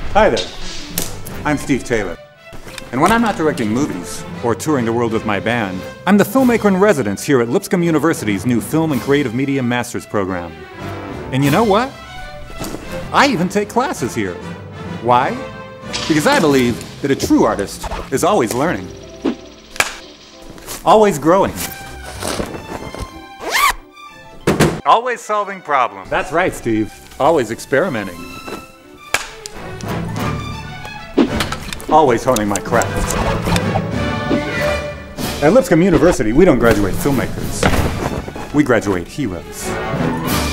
Hi there. I'm Steve Taylor. And when I'm not directing movies or touring the world with my band, I'm the filmmaker in residence here at Lipscomb University's new Film and Creative Media Master's program. And you know what? I even take classes here. Why? Because I believe that a true artist is always learning, always growing, always solving problems. That's right, Steve. Always experimenting. Always honing my craft. At Lipscomb University, we don't graduate filmmakers. We graduate heroes.